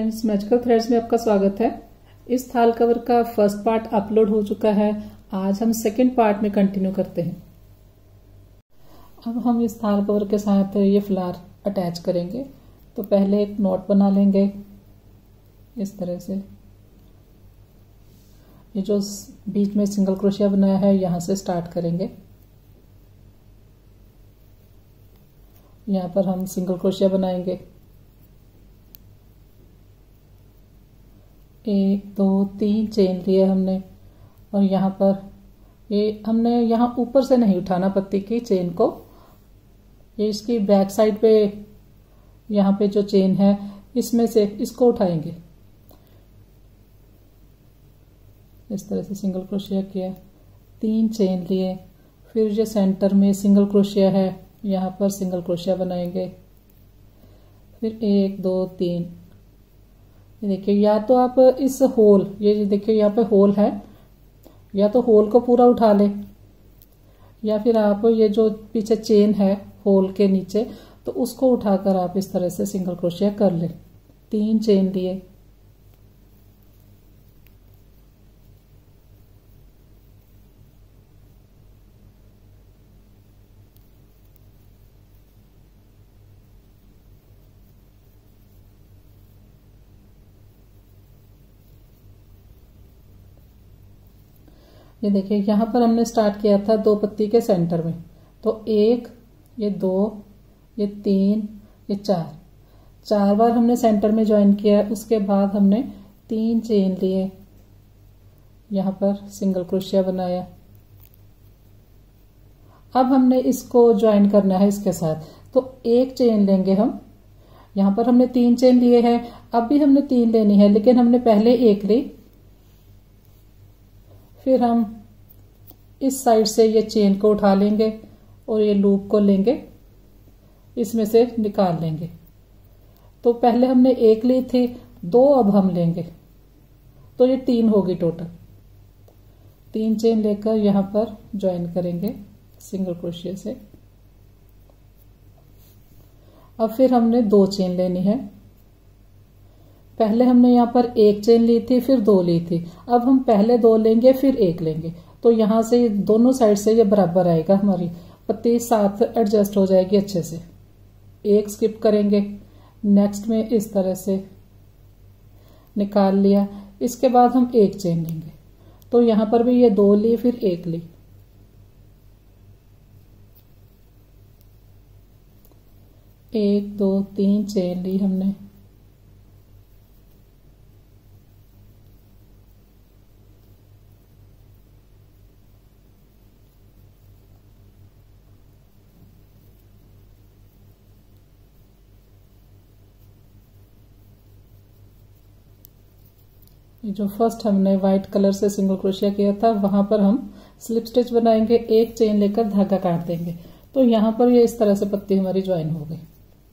Friends, magical threads में आपका स्वागत है। इस थाल कवर का फर्स्ट पार्ट अपलोड हो चुका है। आज हम सेकंड पार्ट में कंटिन्यू करते हैं। अब हम इस थाल कवर के साथ ये फ्लावर अटैच करेंगे। तो पहले एक नॉट बना लेंगे इस तरह से। ये जो बीच में सिंगल क्रोशिया बनाया है यहाँ से स्टार्ट करेंगे। यहाँ पर हम सिंगल क्रोशिया बनाएंगे। 1 2 3 चेन लिए हमने और यहाँ पर ये हमने यहाँ ऊपर से नहीं उठाना पत्ती की चेन को। ये इसकी बैक साइड पे यहाँ पे जो चेन है इसमें से इसको उठाएंगे। इस तरह से सिंगल क्रोशिया किया, 3 चेन लिए, फिर जो सेंटर में सिंगल क्रोशिया है यहाँ पर सिंगल क्रोशिया बनाएंगे। फिर 1 2 3। ये देखिए, या तो आप इस होल, ये देखिए यहाँ पे होल है, या तो होल को पूरा उठा ले, या फिर आप ये जो पीछे चेन है होल के नीचे तो उसको उठाकर आप इस तरह से सिंगल क्रोशिया कर ले। 3 चेन लिए, ये देखिए यहाँ पर हमने स्टार्ट किया था 2 पत्ती के सेंटर में। तो 1, ये 2, ये 3, ये 4 बार हमने सेंटर में ज्वाइन किया। उसके बाद हमने 3 चेन लिए, यहाँ पर सिंगल क्रोशिया बनाया। अब हमने इसको ज्वाइन करना है इसके साथ। तो 1 चेन लेंगे हम। यहाँ पर हमने 3 चेन लिए हैं, अब भी हमने 3 लेनी है, लेकिन हमने पहले 1 ली। फिर हम इस साइड से ये चेन को उठा लेंगे और ये लूप को लेंगे, इसमें से निकाल लेंगे। तो पहले हमने 1 ली थी, 2 अब हम लेंगे, तो ये 3 होगी टोटल। 3 चेन लेकर यहाँ पर ज्वाइन करेंगे सिंगल क्रोशिया से। अब फिर हमने 2 चेन लेनी है। पहले हमने यहाँ पर 1 चेन ली थी, फिर 2 ली थी। अब हम पहले 2 लेंगे, फिर 1 लेंगे, तो यहाँ से दोनों साइड से ये बराबर आएगा, हमारी पत्ती साथ एडजस्ट हो जाएगी अच्छे से। 1 स्किप करेंगे, नेक्स्ट में इस तरह से निकाल लिया। इसके बाद हम 1 चेन लेंगे, तो यहाँ पर भी ये 2 ली, फिर 1 ली। एक 2 3 चेन ली हमने। जो फर्स्ट हमने व्हाइट कलर से सिंगल क्रोशिया किया था वहां पर हम स्लिप स्टिच बनाएंगे। 1 चेन लेकर धागा काट देंगे। तो यहां पर ये इस तरह से पत्ती हमारी ज्वाइन हो गई।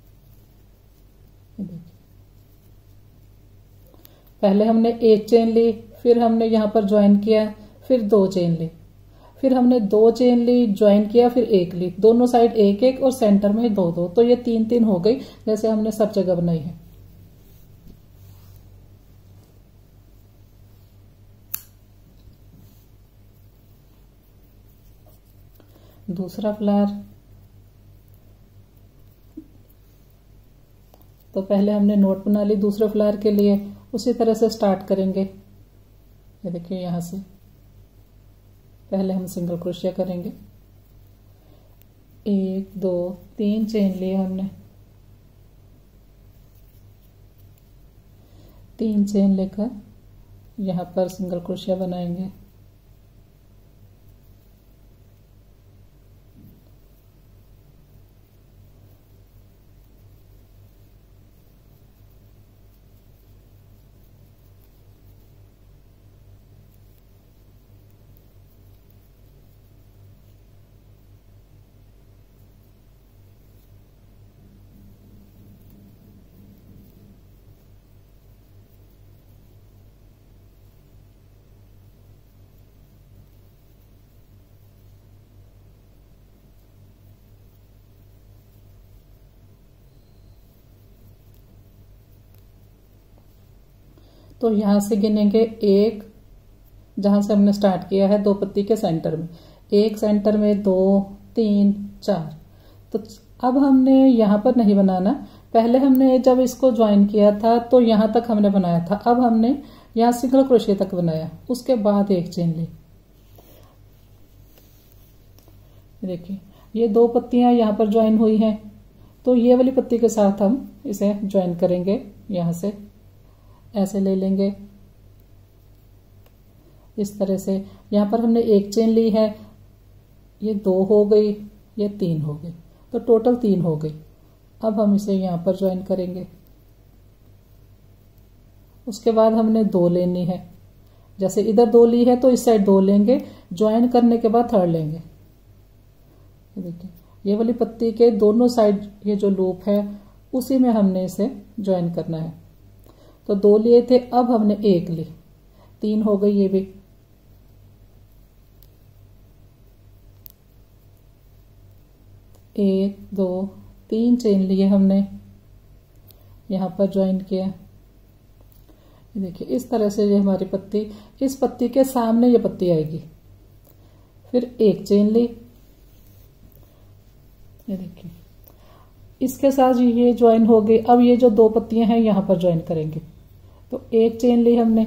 पहले हमने 1 चेन ली, फिर हमने यहाँ पर ज्वाइन किया, फिर 2 चेन ली, फिर हमने 2 चेन ली, ज्वाइन किया, फिर 1 ली। दोनों साइड 1 1 और सेंटर में 2 2, तो ये 3 3 हो गई, जैसे हमने सब जगह बनाई है। दूसरा फ्लावर, तो पहले हमने नोट बना ली दूसरे फ्लावर के लिए, उसी तरह से स्टार्ट करेंगे। ये देखिए, यहाँ से पहले हम सिंगल क्रोशिया करेंगे। 1 2 3 चेन लिए हमने, 3 चेन लेकर यहाँ पर सिंगल क्रोशिया बनाएंगे। तो यहां से गिनेंगे एक, जहां से हमने स्टार्ट किया है दो पत्ती के सेंटर में, एक सेंटर में, दो, तीन, चार। तो अब हमने यहां पर नहीं बनाना, पहले हमने जब इसको ज्वाइन किया था तो यहां तक हमने बनाया था, अब हमने यहां सिंगल क्रोशिया तक बनाया, उसके बाद एक चेन ली। देखिए ये दो पत्तियां यहां पर ज्वाइन हुई हैं, तो ये वाली पत्ती के साथ हम इसे ज्वाइन करेंगे, यहां से ऐसे ले लेंगे इस तरह से। यहां पर हमने एक चेन ली है, ये दो हो गई, ये तीन हो गई, तो टोटल तीन हो गई। अब हम इसे यहां पर ज्वाइन करेंगे। उसके बाद हमने दो लेनी है, जैसे इधर दो ली है तो इस साइड दो लेंगे, ज्वाइन करने के बाद थर्ड लेंगे। देखिए ये वाली पत्ती के दोनों साइड ये जो लूप है उसी में हमने इसे ज्वाइन करना है। तो दो लिए थे, अब हमने एक ली, तीन हो गई ये भी। एक, दो, तीन चेन लिए हमने, यहां पर ज्वाइन किया। देखिए इस तरह से ये हमारी पत्ती, इस पत्ती के सामने ये पत्ती आएगी, फिर एक चेन ली, ये देखिए इसके साथ ये ज्वाइन हो गई। अब ये जो दो पत्तियां हैं यहां पर ज्वाइन करेंगे, तो एक चेन ली हमने,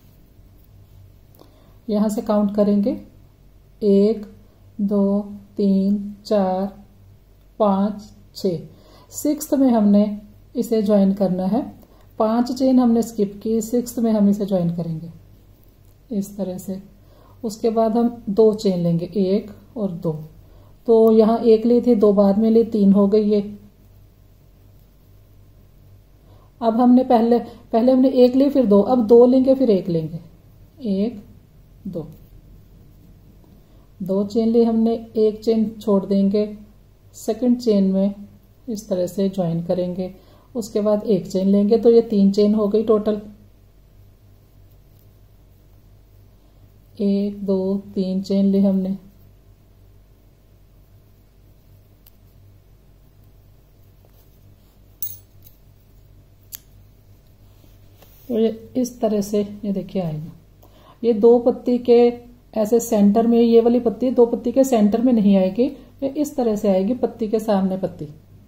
यहां से काउंट करेंगे, एक, दो, तीन, चार, पांच, छ, सिक्स्थ में हमने इसे ज्वाइन करना है। पांच चेन हमने स्किप की, सिक्स्थ में हम इसे ज्वाइन करेंगे इस तरह से। उसके बाद हम दो चेन लेंगे, एक और दो, तो यहां एक ली थी, दो बाद में ली, तीन हो गई ये। अब हमने पहले हमने एक ली, फिर दो, अब दो लेंगे, फिर एक लेंगे, एक, दो, दो चेन ली हमने, एक चेन छोड़ देंगे, सेकंड चेन में इस तरह से ज्वाइन करेंगे। उसके बाद एक चेन लेंगे, तो ये तीन चेन हो गई टोटल, एक, दो, तीन चेन ली हमने। तो ये इस तरह से ये देखिए आएगा। ये दो पत्ती के ऐसे सेंटर में, ये वाली पत्ती दो पत्ती के सेंटर में नहीं आएगी, ये इस तरह से आएगी, पत्ती के सामने पत्ती।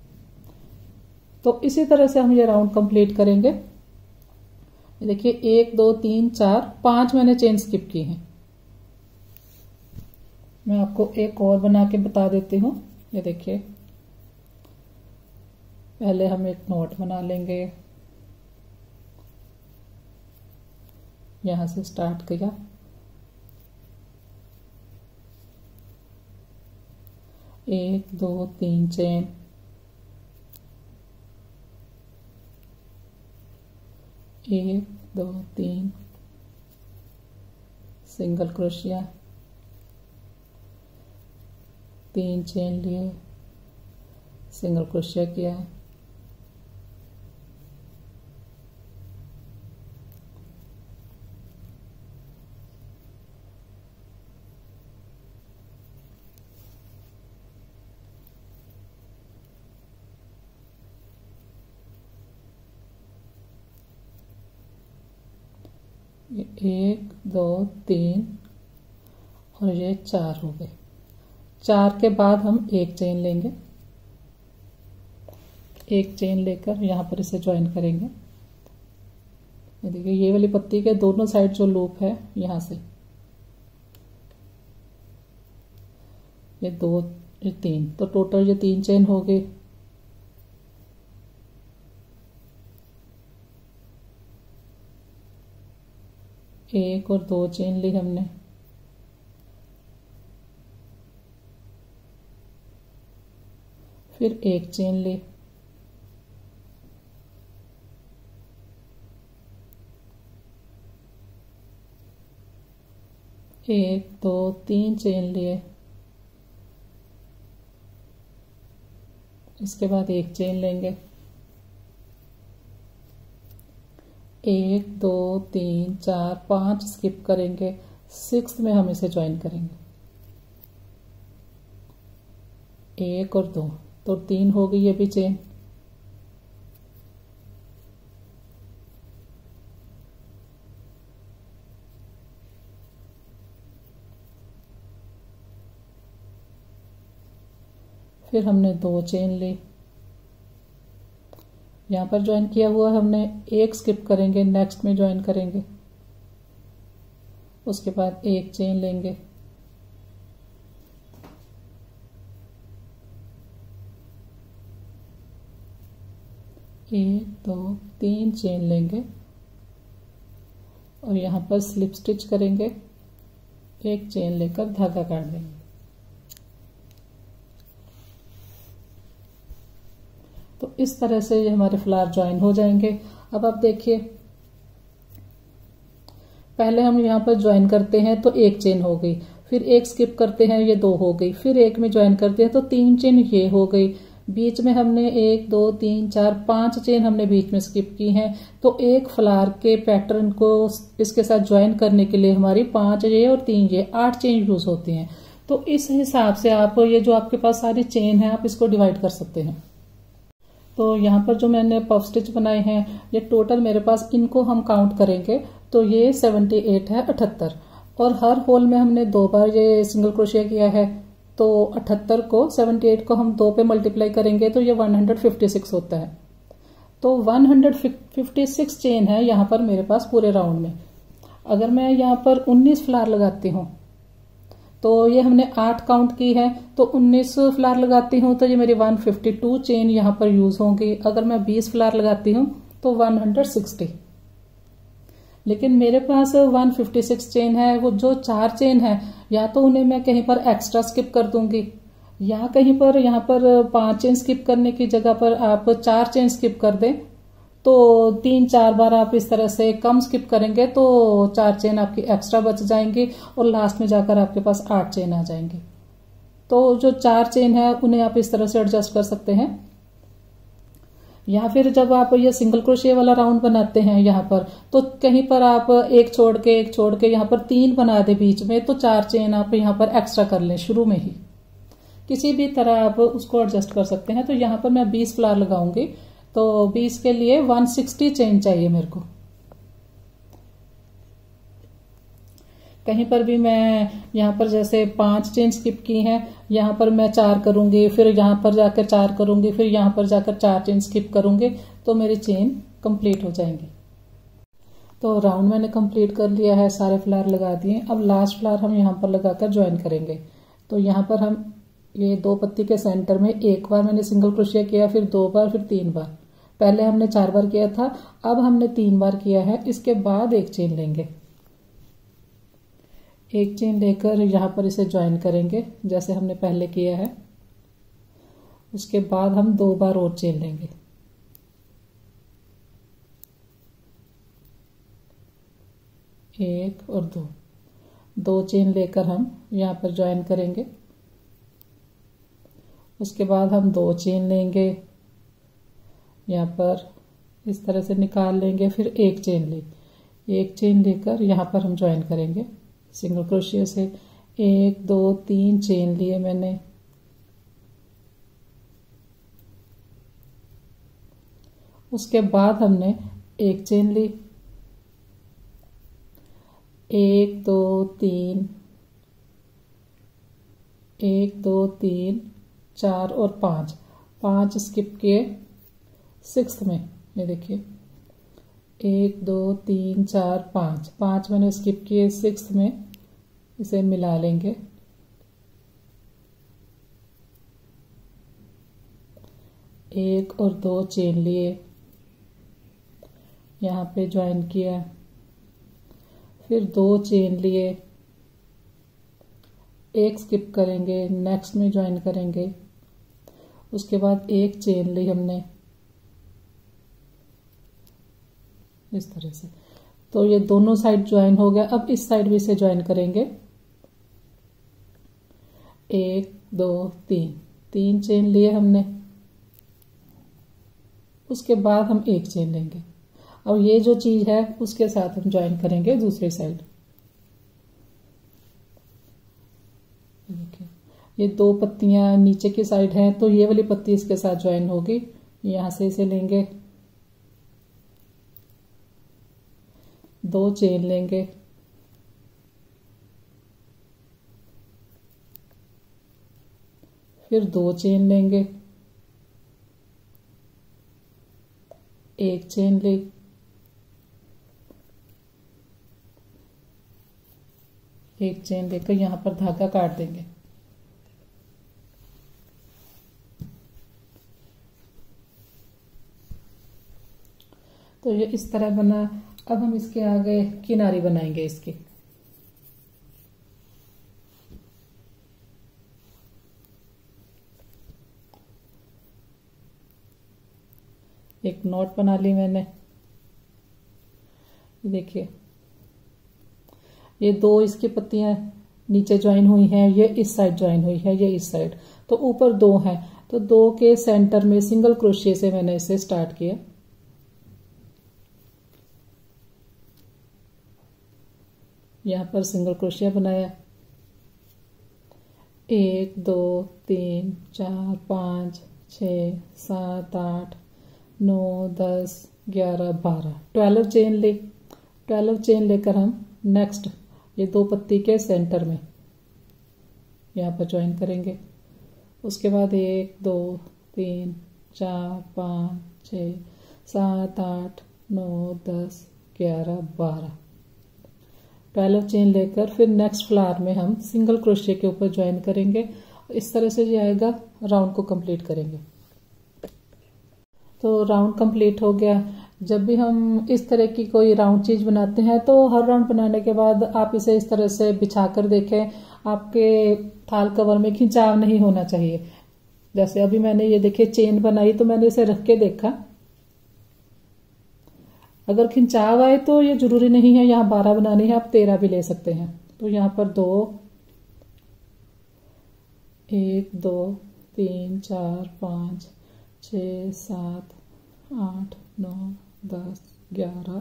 तो इसी तरह से हम ये राउंड कंप्लीट करेंगे। देखिए एक, दो, तीन, चार, पांच मैंने चेन स्किप की हैं। मैं आपको एक और बना के बता देती हूँ। ये देखिए पहले हम एक नोट बना लेंगे, यहां से स्टार्ट किया, एक, दो, तीन चेन, एक, दो, तीन, सिंगल क्रोशिया, तीन चेन लिए, सिंगल क्रोशिया किया, ये एक, दो, तीन और ये चार हो गए। चार के बाद हम एक चेन लेंगे, एक चेन लेकर यहां पर इसे ज्वाइन करेंगे। ये देखिए ये वाली पत्ती के दोनों साइड जो लूप है यहां से, ये दो, ये तीन, तो टोटल ये तीन चेन हो गई। एक और दो चेन ली हमने, फिर एक चेन ली, एक, दो, तीन चेन लिए, इसके बाद एक चेन लेंगे, एक, दो, तीन, चार, पांच स्किप करेंगे, सिक्स्थ में हम इसे ज्वाइन करेंगे, एक और दो, तो तीन हो गई ये भी चेन। फिर हमने 2 चेन ली, यहाँ पर ज्वाइन किया हुआ हमने एक स्किप करेंगे, नेक्स्ट में ज्वाइन करेंगे, उसके बाद एक चेन लेंगे, एक 2 3 चेन लेंगे और यहाँ पर स्लिप स्टिच करेंगे, एक चेन लेकर धागा काट देंगे। तो इस तरह से ये हमारे फ्लावर ज्वाइन हो जाएंगे। अब आप देखिए, पहले हम यहाँ पर ज्वाइन करते हैं तो एक चेन हो गई, फिर एक स्किप करते हैं ये 2 हो गई, फिर एक में ज्वाइन करते हैं तो 3 चेन ये हो गई, बीच में हमने 1 2 3 4 5 चेन हमने बीच में स्किप की हैं। तो एक फ्लावर के पैटर्न को इसके साथ ज्वाइन करने के लिए हमारी 5 ये और 3 ये 8 चेन यूज होती हैं। तो इस हिसाब से आप ये जो आपके पास सारी चेन है आप इसको डिवाइड कर सकते हैं। तो यहाँ पर जो मैंने पफ स्टिच बनाए हैं ये टोटल मेरे पास, इनको हम काउंट करेंगे तो ये 78 है, 78, और हर होल में हमने 2 बार ये सिंगल क्रोशिया किया है। तो 78 को 78 को हम 2 पे मल्टीप्लाई करेंगे तो ये 156 होता है। तो 156 चेन है यहाँ पर मेरे पास पूरे राउंड में। अगर मैं यहाँ पर 19 फ्लावर लगाती हूँ तो ये हमने 8 काउंट की है, तो 19 फ्लावर लगाती हूँ तो ये मेरी 152 चेन यहाँ पर यूज होंगी। अगर मैं 20 फ्लावर लगाती हूँ तो 160। लेकिन मेरे पास 156 चेन है, वो जो 4 चेन है या तो उन्हें मैं कहीं पर एक्स्ट्रा स्किप कर दूंगी, या कहीं पर यहाँ पर 5 चेन स्किप करने की जगह पर आप 4 चेन स्किप कर दें। तो 3-4 बार आप इस तरह से कम स्किप करेंगे तो 4 चेन आपकी एक्स्ट्रा बच जाएंगी और लास्ट में जाकर आपके पास 8 चेन आ जाएंगी। तो जो 4 चेन है उन्हें आप इस तरह से एडजस्ट कर सकते हैं। या फिर जब आप ये सिंगल क्रोशिया वाला राउंड बनाते हैं यहाँ पर, तो कहीं पर आप एक छोड़ के यहाँ पर 3 बना दे बीच में, तो 4 चेन आप यहाँ पर एक्स्ट्रा कर लें शुरू में ही। किसी भी तरह आप उसको एडजस्ट कर सकते हैं। तो यहाँ पर मैं 20 फ्लावर लगाऊंगी, तो 20 के लिए 160 चेन चाहिए मेरे को। कहीं पर भी मैं यहाँ पर जैसे 5 चेन स्किप की हैं, यहाँ पर मैं 4 करूंगी, फिर यहाँ पर जाकर 4 करूंगी, फिर यहाँ पर जाकर 4 चेन स्किप करूंगी, तो मेरी चेन कंप्लीट हो जाएंगी। तो राउंड मैंने कंप्लीट कर लिया है, सारे फ्लावर लगा दिए। अब लास्ट फ्लावर हम यहाँ पर लगाकर ज्वाइन करेंगे। तो यहाँ पर हम ये 2 पत्ती के सेंटर में एक बार मैंने सिंगल क्रोशिया किया, फिर 2 बार, फिर 3 बार। पहले हमने 4 बार किया था, अब हमने 3 बार किया है। इसके बाद एक चेन लेंगे, एक चेन लेकर यहाँ पर इसे ज्वाइन करेंगे जैसे हमने पहले किया है। उसके बाद हम 2 बार और चेन लेंगे, एक और 2 चेन लेकर हम यहाँ पर ज्वाइन करेंगे। उसके बाद हम 2 चेन लेंगे, यहाँ पर इस तरह से निकाल लेंगे, फिर एक चेन लेकर यहाँ पर हम ज्वाइन करेंगे सिंगल क्रोशिया से। 1 2 3 चेन लिए मैंने, उसके बाद हमने एक चेन ली, 1 2 3, 1 2 3 4 और 5 स्किप किए 6th में। ये देखिए 1 2 3 4 5 मैंने स्किप किए 6th में। इसे मिला लेंगे, एक और 2 चेन लिए, यहाँ पे ज्वाइन किया, फिर 2 चेन लिए, एक स्किप करेंगे, नेक्स्ट में ज्वाइन करेंगे। उसके बाद एक चेन ली हमने इस तरह से। तो ये दोनों साइड ज्वाइन हो गया। अब इस साइड भी इसे ज्वाइन करेंगे, 1 2 3 चेन लिए हमने। उसके बाद हम एक चेन लेंगे और ये जो चीज है उसके साथ हम ज्वाइन करेंगे दूसरी साइड। देखिए ये 2 पत्तियां नीचे की साइड हैं, तो ये वाली पत्ती इसके साथ ज्वाइन होगी। यहां से इसे लेंगे, 2 चेन लेंगे, फिर 2 चेन लेंगे, एक चेन ले, एक चेन लेकर यहाँ पर धागा काट देंगे। तो ये इस तरह बना। अब हम इसके आगे किनारी बनाएंगे इसकी। एक नॉट बना ली मैंने। देखिए ये 2 इसकी पत्तियां नीचे ज्वाइन हुई हैं, ये इस साइड ज्वाइन हुई है, ये इस साइड, तो ऊपर 2 हैं। तो 2 के सेंटर में सिंगल क्रोशिया से मैंने इसे स्टार्ट किया। यहाँ पर सिंगल क्रोशिया बनाया, 1 2 3 4 5 6 7 8 9 10 11 12 12 चेन ले। 12 चेन लेकर हम नेक्स्ट ये 2 पत्ती के सेंटर में यहाँ पर ज्वाइन करेंगे। उसके बाद 1 2 3 4 5 6 7 8 9 10 11 12 12 चेन लेकर फिर नेक्स्ट फ्लावर में हम सिंगल क्रोशिया के ऊपर ज्वाइन करेंगे। इस तरह से जो आएगा राउंड को कंप्लीट करेंगे। तो राउंड कंप्लीट हो गया। जब भी हम इस तरह की कोई राउंड चीज बनाते हैं तो हर राउंड बनाने के बाद आप इसे इस तरह से बिछा कर देखें, आपके थाल कवर में खिंचाव नहीं होना चाहिए। जैसे अभी मैंने ये देखिए चेन बनाई तो मैंने इसे रख के देखा, अगर खिंचाव आए तो ये जरूरी नहीं है यहाँ 12 बनानी है, आप 13 भी ले सकते हैं। तो यहाँ पर 2 1 2 3 4 5 6 7 8 9 10 11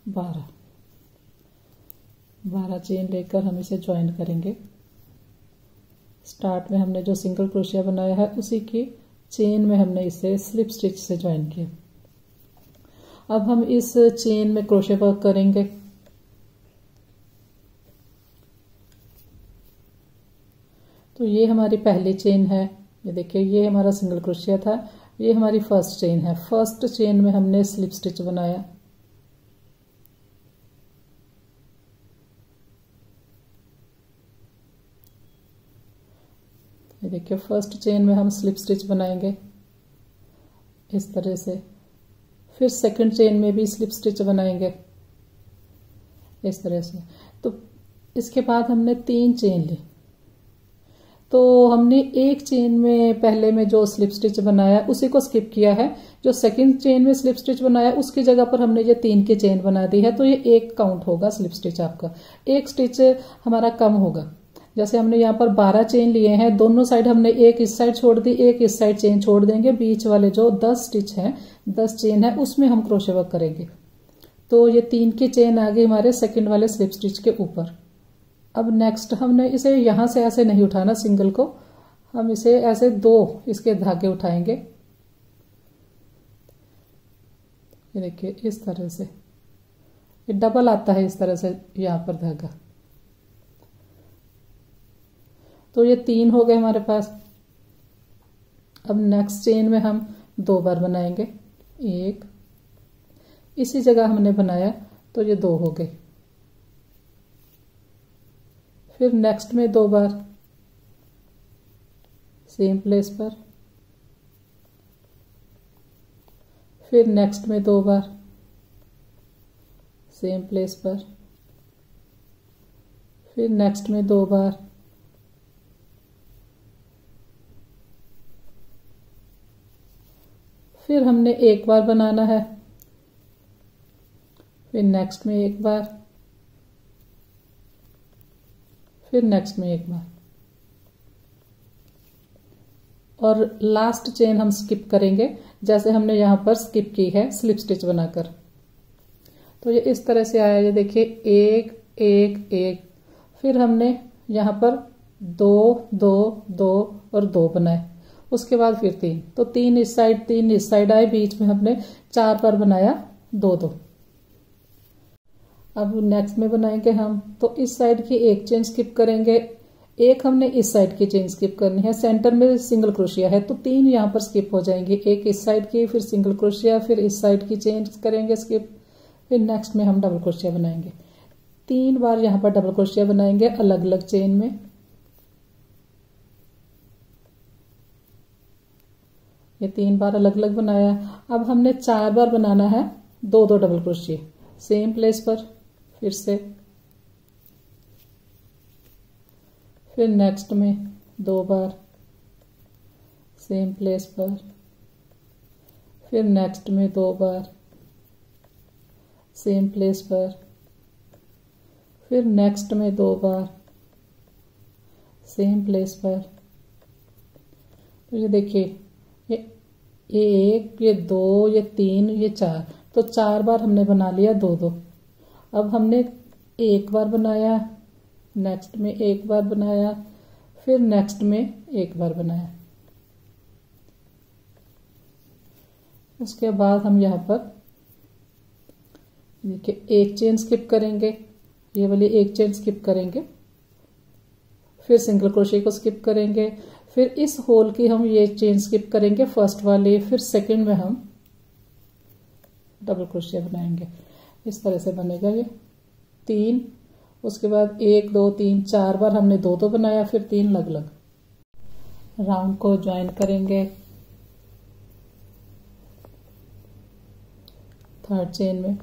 12 चेन लेकर हम इसे ज्वाइन करेंगे। स्टार्ट में हमने जो सिंगल क्रोशिया बनाया है उसी की चेन में हमने इसे स्लिप स्टिच से ज्वाइन किया। अब हम इस चेन में क्रोशिया वर्क करेंगे। तो ये हमारी पहली चेन है, ये देखिए ये हमारा सिंगल क्रोशिया था, ये हमारी फर्स्ट चेन है। फर्स्ट चेन में हमने स्लिप स्टिच बनाया, ये देखिए फर्स्ट चेन में हम स्लिप स्टिच बनाएंगे इस तरह से। फिर सेकंड चेन में भी स्लिप स्टिच बनाएंगे इस तरह से। तो इसके बाद हमने 3 चेन ली। तो हमने एक चेन में पहले में जो स्लिप स्टिच बनाया उसी को स्किप किया है। जो सेकंड चेन में स्लिप स्टिच बनाया उसकी जगह पर हमने ये 3 की चेन बना दी है, तो ये 1 काउंट होगा स्लिप स्टिच आपका। 1 स्टिच हमारा कम होगा। जैसे हमने यहाँ पर 12 चेन लिए हैं, दोनों साइड हमने एक इस साइड छोड़ दी, एक इस साइड चेन छोड़ देंगे। बीच वाले जो 10 स्टिच हैं, 10 चेन है, उसमें हम क्रोशे वर्क करेंगे। तो ये 3 की चेन आ गई हमारे सेकंड वाले स्लिप स्टिच के ऊपर। अब नेक्स्ट हमने इसे यहां से ऐसे नहीं उठाना सिंगल को, हम इसे ऐसे 2 इसके धागे उठाएंगे। ये देखिए इस तरह से, ये डबल आता है इस तरह से यहाँ पर धागा। तो ये 3 हो गए हमारे पास। अब नेक्स्ट चेन में हम 2 बार बनाएंगे, 1 इसी जगह हमने बनाया तो ये 2 हो गए। फिर नेक्स्ट में 2 बार सेम प्लेस पर, फिर नेक्स्ट में 2 बार सेम प्लेस पर, फिर नेक्स्ट में 2 बार, फिर हमने 1 बार बनाना है, फिर नेक्स्ट में 1 बार, फिर नेक्स्ट में 1 बार, और लास्ट चेन हम स्किप करेंगे जैसे हमने यहां पर स्किप की है स्लिप स्टिच बनाकर। तो ये इस तरह से आया, ये देखिए 1 1 1, फिर हमने यहां पर 2 2 2 और 2 बनाए, उसके बाद फिर 3, तो 3 इस साइड 3 इस साइड आए, बीच में हमने 4 बार बनाया 2 2। अब नेक्स्ट में बनाएंगे हम, तो इस साइड की 1 चेन स्किप करेंगे, एक हमने इस साइड की चेन स्किप करनी है, सेंटर में सिंगल क्रोशिया है तो 3 यहाँ पर स्किप हो जाएंगे, एक इस साइड की, फिर सिंगल क्रोशिया, फिर इस साइड की चेन करेंगे स्किप, फिर नेक्स्ट में हम डबल क्रोशिया बनाएंगे। 3 बार यहाँ पर डबल क्रोशिया बनाएंगे अलग अलग चेन में। ये 3 बार अलग अलग बनाया। अब हमने 4 बार बनाना है 2-2 डबल क्रोशिया सेम प्लेस पर, फिर से, फिर नेक्स्ट में 2 बार सेम प्लेस पर, फिर नेक्स्ट में 2 बार सेम प्लेस पर, फिर नेक्स्ट में 2 बार सेम प्लेस पर। तो ये देखिए, ये 1, ये 2, ये 3, ये 4, तो 4 बार हमने बना लिया 2-2। अब हमने 1 बार बनाया, नेक्स्ट में 1 बार बनाया, फिर नेक्स्ट में 1 बार बनाया। उसके बाद हम यहाँ पर देखिए एक चेन स्किप करेंगे, ये वाली एक चेन स्किप करेंगे, फिर सिंगल क्रोशिया को स्किप करेंगे, फिर इस होल की हम ये चेन स्किप करेंगे फर्स्ट वाली, फिर सेकंड में हम डबल क्रोशिया बनाएंगे। इस तरह से बनेगा ये 3, उसके बाद 1 2 3 4 बार हमने 2-2 बनाया, फिर 3 अलग अलग। राउंड को ज्वाइन करेंगे थर्ड चेन में।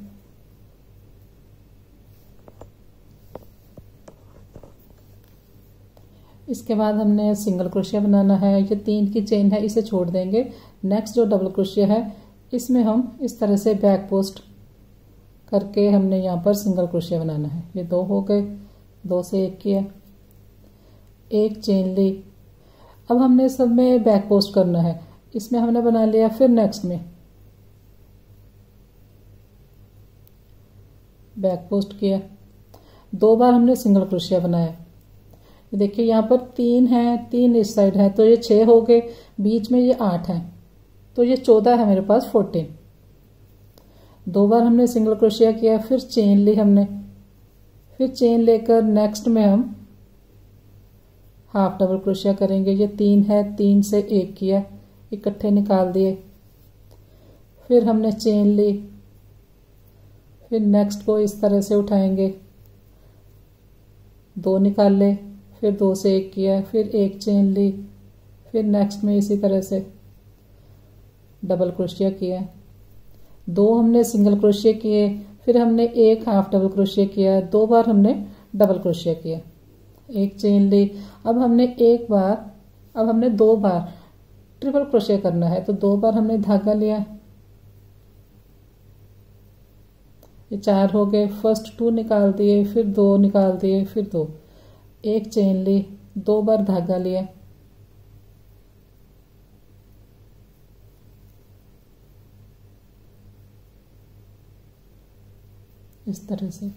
इसके बाद हमने सिंगल क्रोशिया बनाना है। ये 3 की चेन है, इसे छोड़ देंगे। नेक्स्ट जो डबल क्रोशिया है इसमें हम इस तरह से बैक पोस्ट करके हमने यहाँ पर सिंगल क्रोशिया बनाना है। ये 2 हो गए, 2 से 1 किया, 1 चेन ली। अब हमने सब में बैक पोस्ट करना है, इसमें हमने बना लिया, फिर नेक्स्ट में बैक पोस्ट किया, 2 बार हमने सिंगल क्रोशिया बनाया। देखिए यहाँ पर 3 है, 3 इस साइड है, तो ये 6 हो गए, बीच में ये 8 है, तो ये 14 है मेरे पास 14। 2 बार हमने सिंगल क्रोशिया किया, फिर चेन ली हमने, फिर चेन लेकर नेक्स्ट में हम हाफ डबल क्रोशिया करेंगे। ये 3 है, 3 से 1 किया, इकट्ठे निकाल दिए, फिर हमने चेन ली, फिर नेक्स्ट को इस तरह से उठाएंगे, 2 निकाल ले, फिर 2 से 1 किया, फिर 1 चेन ली, फिर नेक्स्ट में इसी तरह से डबल क्रोशिया किया, 2 हमने सिंगल क्रोशिया किए, फिर हमने 1 हाफ डबल क्रोशिया किया, 2 बार हमने डबल क्रोशिया किया, 1 चेन ली। अब हमने 2 बार ट्रिपल क्रोशिया करना है, तो 2 बार हमने धागा लिया, ये 4 हो गए। फर्स्ट 2 निकाल दिए, फिर 2 निकाल दिए, फिर 2, 1 चेन ली, 2 बार धागा लिया, इस तरह से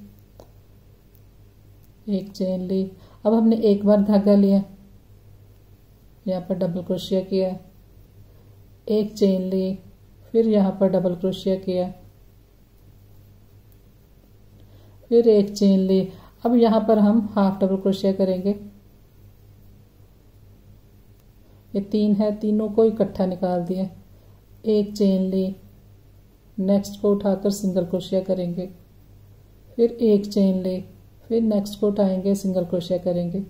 1 चेन ली। अब हमने 1 बार धागा लिया, यहाँ पर डबल क्रोशिया किया, 1 चेन ली, फिर यहाँ पर डबल क्रोशिया किया, फिर 1 चेन ली। अब यहाँ पर हम हाफ डबल क्रोशिया करेंगे। ये 3 है, तीनों को इकट्ठा निकाल दिया, 1 चेन ली, नेक्स्ट को उठाकर सिंगल क्रोशिया करेंगे, फिर 1 चेन ली, फिर नेक्स्ट को उठाएंगे, सिंगल क्रोशिया करेंगे,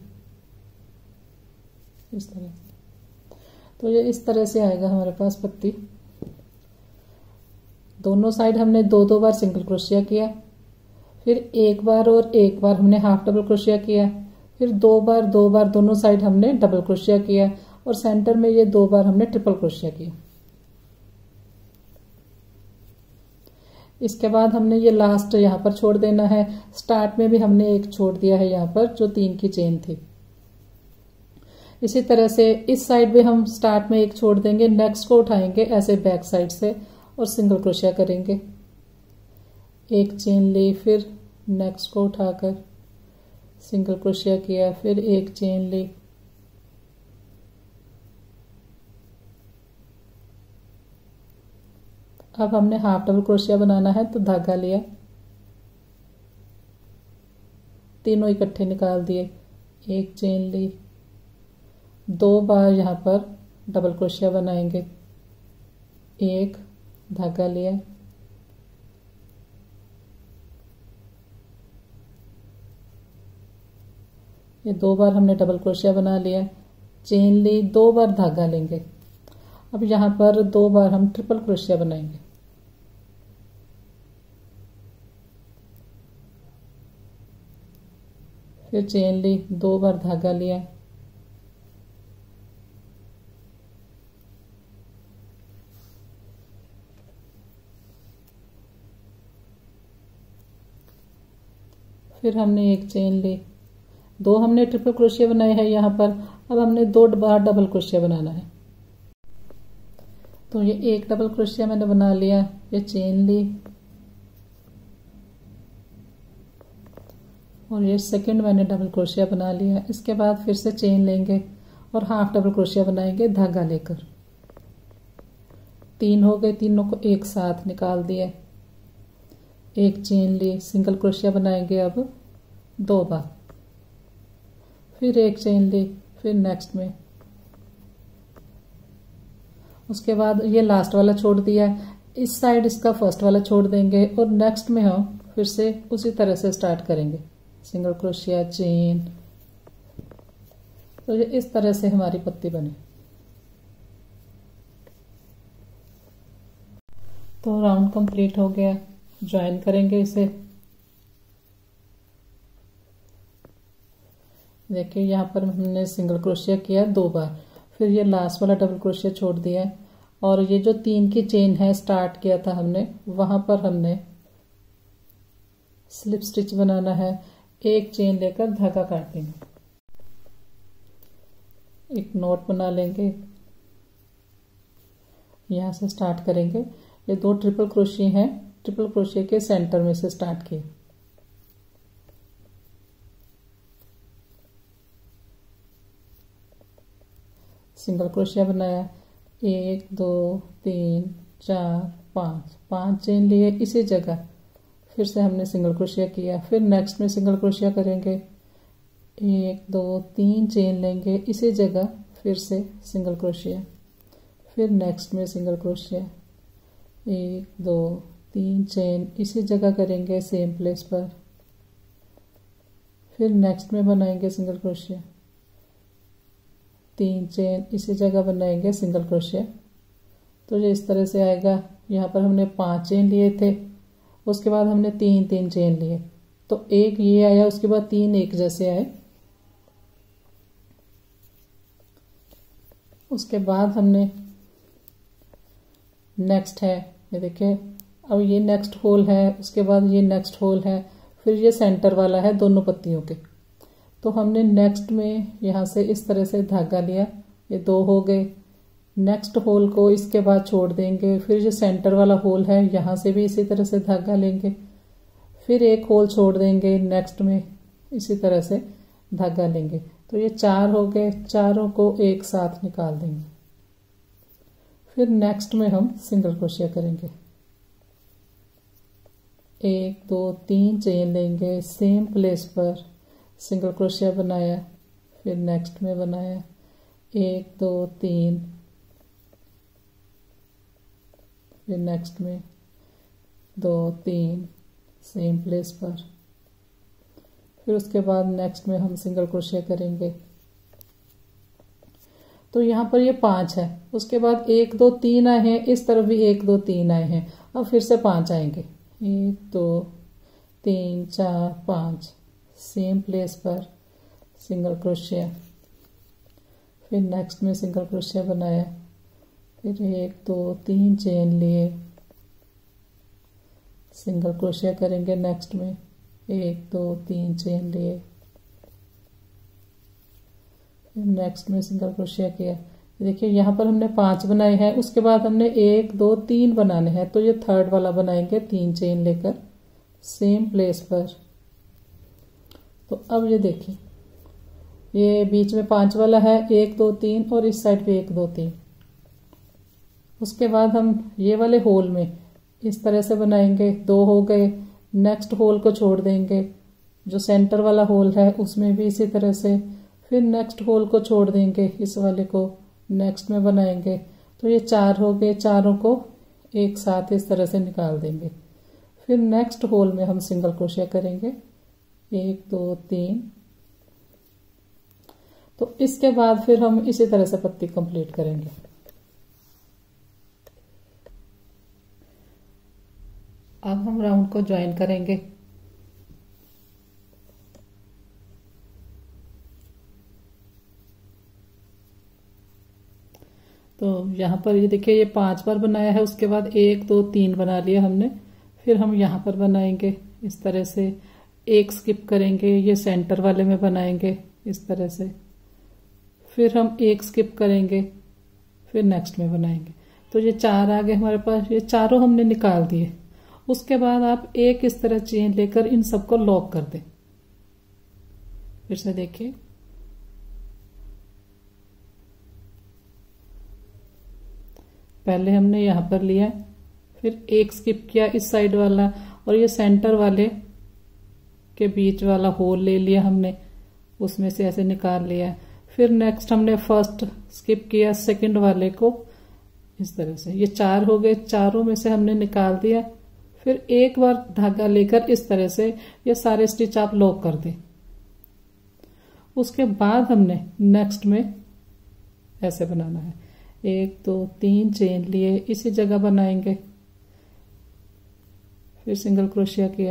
इस तरह। तो ये इस तरह से आएगा हमारे पास पत्ती। दोनों साइड हमने 2-2 बार सिंगल क्रोशिया किया, फिर 1 बार और 1 बार हमने हाफ डबल क्रोशिया किया, फिर 2 बार दोनों साइड हमने डबल क्रोशिया किया, और सेंटर में ये 2 बार हमने ट्रिपल क्रोशिया किया। इसके बाद हमने ये लास्ट यहाँ पर छोड़ देना है। स्टार्ट में भी हमने 1 छोड़ दिया है यहाँ पर, जो 3 की चेन थी। इसी तरह से इस साइड भी हम स्टार्ट में 1 छोड़ देंगे, नेक्स्ट को उठाएंगे ऐसे बैक साइड से और सिंगल क्रोशिया करेंगे, 1 चेन ली, फिर नेक्स्ट को उठाकर सिंगल क्रोशिया किया, फिर 1 चेन ली, अब हमने हाफ डबल क्रोशिया बनाना है, तो धागा लिया, तीनों इकट्ठे निकाल दिए, एक चेन ली, 2 बार यहाँ पर डबल क्रोशिया बनाएंगे, एक धागा लिया, ये 2 बार हमने डबल क्रोशिया बना लिया, चेन ली, 2 बार धागा लेंगे। अब यहाँ पर 2 बार हम ट्रिपल क्रोशिया बनाएंगे, फिर चेन ली, 2 बार धागा लिया, फिर हमने एक चेन ली, 2 हमने ट्रिपल क्रोशिया बनाए हैं यहाँ पर। अब हमने 2 बार डबल क्रोशिया बनाना है। तो ये एक डबल क्रोशिया मैंने बना लिया, ये चेन ली और ये सेकंड मैंने डबल क्रोशिया बना लिया। इसके बाद फिर से चेन लेंगे और हाफ डबल क्रोशिया बनाएंगे धागा लेकर। 3 हो गए, तीनों को एक साथ निकाल दिया, एक चेन ली, सिंगल क्रोशिया बनाएंगे अब 2 बार, फिर एक चेन ली, फिर नेक्स्ट में, उसके बाद ये लास्ट वाला छोड़ दिया, इस साइड इसका फर्स्ट वाला छोड़ देंगे और नेक्स्ट में हम फिर से उसी तरह से स्टार्ट करेंगे, सिंगल क्रोशिया, चेन। तो ये इस तरह से हमारी पत्ती बने। तो राउंड कंप्लीट हो गया, ज्वाइन करेंगे इसे। देखिए यहाँ पर हमने सिंगल क्रोशिया किया 2 बार, फिर ये लास्ट वाला डबल क्रोशिया छोड़ दिया है और ये जो 3 की चेन है स्टार्ट किया था हमने, वहां पर हमने स्लिप स्टिच बनाना है। एक चेन लेकर धागा काटेंगे, एक नॉट बना लेंगे, यहां से स्टार्ट करेंगे। ये 2 ट्रिपल क्रोशिया हैं, ट्रिपल क्रोशिया के सेंटर में से स्टार्ट किए, सिंगल क्रोशिया बनाया, 1 2 3 4 5, 5 चेन लिए इसी जगह, फिर से हमने सिंगल क्रोशिया किया, फिर नेक्स्ट में सिंगल क्रोशिया करेंगे, 1 2 3 चेन लेंगे इसी जगह, फिर से सिंगल क्रोशिया, फिर नेक्स्ट में सिंगल क्रोशिया, 1 2 3 चेन इसी जगह करेंगे सेम प्लेस पर, फिर नेक्स्ट में बनाएंगे सिंगल क्रोशिया, 3 चेन इसी जगह बनाएंगे सिंगल क्रोशिया। तो ये इस तरह से आएगा। यहाँ पर हमने 5 चेन लिए थे, उसके बाद हमने 3 चेन लिए, तो एक ये आया, उसके बाद 3 एक जैसे आए। उसके बाद हमने नेक्स्ट है, ये देखिए, अब ये नेक्स्ट होल है, उसके बाद ये नेक्स्ट होल है, फिर ये सेंटर वाला है दोनों पत्तियों के। तो हमने नेक्स्ट में यहाँ से इस तरह से धागा लिया, ये 2 हो गए, नेक्स्ट होल को इसके बाद छोड़ देंगे, फिर जो सेंटर वाला होल है यहाँ से भी इसी तरह से धागा लेंगे, फिर एक होल छोड़ देंगे, नेक्स्ट में इसी तरह से धागा लेंगे। तो ये 4 हो गए, चारों को एक साथ निकाल देंगे, फिर नेक्स्ट में हम सिंगल क्रोशिया करेंगे, 1 2 3 चेन लेंगे, सेम प्लेस पर सिंगल क्रोशिया बनाया, फिर नेक्स्ट में बनाया, 1 2 3, फिर नेक्स्ट में 2 3 सेम प्लेस पर, फिर उसके बाद नेक्स्ट में हम सिंगल क्रोशिया करेंगे। तो यहाँ पर ये 5 है, उसके बाद 1 2 3 आए हैं, इस तरफ भी 1 2 3 आए हैं, अब फिर से 5 आएंगे, 1 2 3 4 5 सेम प्लेस पर सिंगल क्रोशिया, फिर नेक्स्ट में सिंगल क्रोशिया बनाया, फिर 1 2 3 चेन लिए, सिंगल क्रोशिया करेंगे, नेक्स्ट में 1 2 3 चेन लिए, फिर नेक्स्ट में सिंगल क्रोशिया किया। देखिए यहाँ पर हमने 5 बनाए हैं, उसके बाद हमने 1 2 3 बनाने हैं, तो ये थर्ड वाला बनाएंगे 3 चेन लेकर सेम प्लेस पर। तो अब ये देखिए, ये बीच में 5 वाला है, 1 2 3, और इस साइड पे 1 2 3। उसके बाद हम ये वाले होल में इस तरह से बनाएंगे, 2 हो गए, नेक्स्ट होल को छोड़ देंगे, जो सेंटर वाला होल है उसमें भी इसी तरह से, फिर नेक्स्ट होल को छोड़ देंगे, इस वाले को नेक्स्ट में बनाएंगे। तो ये 4 हो गए, चारों को एक साथ इस तरह से निकाल देंगे। फिर नेक्स्ट होल में हम सिंगल क्रोशिया करेंगे, 1 2 3। तो इसके बाद फिर हम इसी तरह से पत्ती कंप्लीट करेंगे। अब हम राउंड को ज्वाइन करेंगे। तो यहाँ पर ये देखिए, ये 5 बार बनाया है, उसके बाद 1 2 3 बना लिया हमने। फिर हम यहाँ पर बनाएंगे इस तरह से, एक स्किप करेंगे, ये सेंटर वाले में बनाएंगे इस तरह से। फिर हम एक स्किप करेंगे, फिर नेक्स्ट में बनाएंगे। तो ये 4 आ गए हमारे पास, ये चारों हमने निकाल दिए। उसके बाद आप एक इस तरह चेन लेकर इन सबको लॉक कर दें। फिर से देखिए, पहले हमने यहां पर लिया, फिर एक स्किप किया इस साइड वाला, और ये सेंटर वाले के बीच वाला होल ले लिया हमने, उसमें से ऐसे निकाल लिया। फिर नेक्स्ट हमने फर्स्ट स्किप किया सेकंड वाले को इस तरह से। ये 4 हो गए, चारों में से हमने निकाल दिया। फिर एक बार धागा लेकर इस तरह से ये सारे स्टिच आप लॉक कर दें। उसके बाद हमने नेक्स्ट में ऐसे बनाना है, 1 2 3 चेन लिए, इसी जगह बनाएंगे। फिर सिंगल क्रोशिया किया,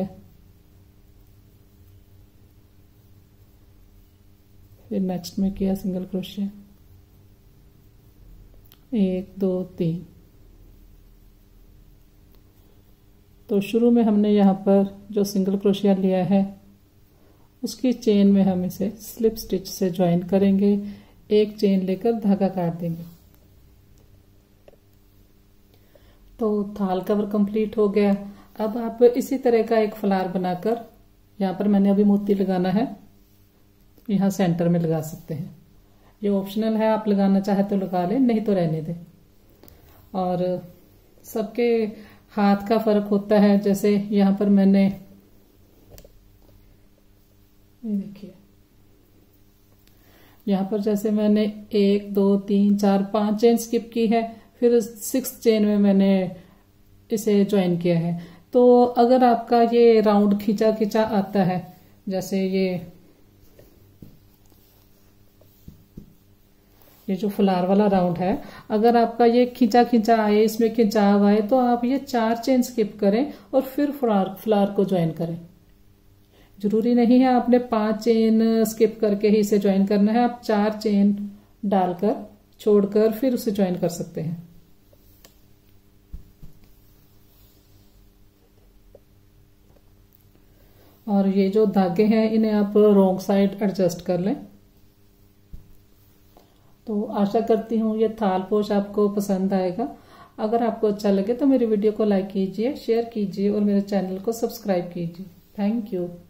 फिर नेक्स्ट में किया सिंगल क्रोशिया, 1 2 3। तो शुरू में हमने यहाँ पर जो सिंगल क्रोशिया लिया है उसकी चेन में हम इसे स्लिप स्टिच से ज्वाइन करेंगे, एक चेन लेकर धागा काट देंगे। तो थाल कवर कंप्लीट हो गया। अब आप इसी तरह का एक फ्लावर बनाकर, यहाँ पर मैंने अभी मोती लगाना है, यहाँ सेंटर में लगा सकते हैं। ये ऑप्शनल है, आप लगाना चाहे तो लगा लें, नहीं तो रहने दें। और सबके हाथ का फर्क होता है, जैसे यहाँ पर मैंने, ये देखिए, यहाँ पर जैसे मैंने 1 2 3 4 5 चेन स्किप की है, फिर 6 चेन में मैंने इसे ज्वाइन किया है। तो अगर आपका ये राउंड खींचा खींचा आता है, जैसे ये जो फ्लावर वाला राउंड है, अगर आपका ये खींचा खींचा आए, इसमें खिंचाव आए, तो आप ये 4 चेन स्किप करें और फिर फ्लावर को ज्वाइन करें। जरूरी नहीं है आपने 5 चेन स्किप करके ही इसे ज्वाइन करना है, आप 4 चेन डालकर छोड़कर फिर उसे ज्वाइन कर सकते हैं। और ये जो धागे हैं इन्हें आप रॉन्ग साइड एडजस्ट कर लें। तो आशा करती हूँ ये थाल पोश आपको पसंद आएगा। अगर आपको अच्छा लगे तो मेरी वीडियो को लाइक कीजिए, शेयर कीजिए और मेरे चैनल को सब्सक्राइब कीजिए। Thank you.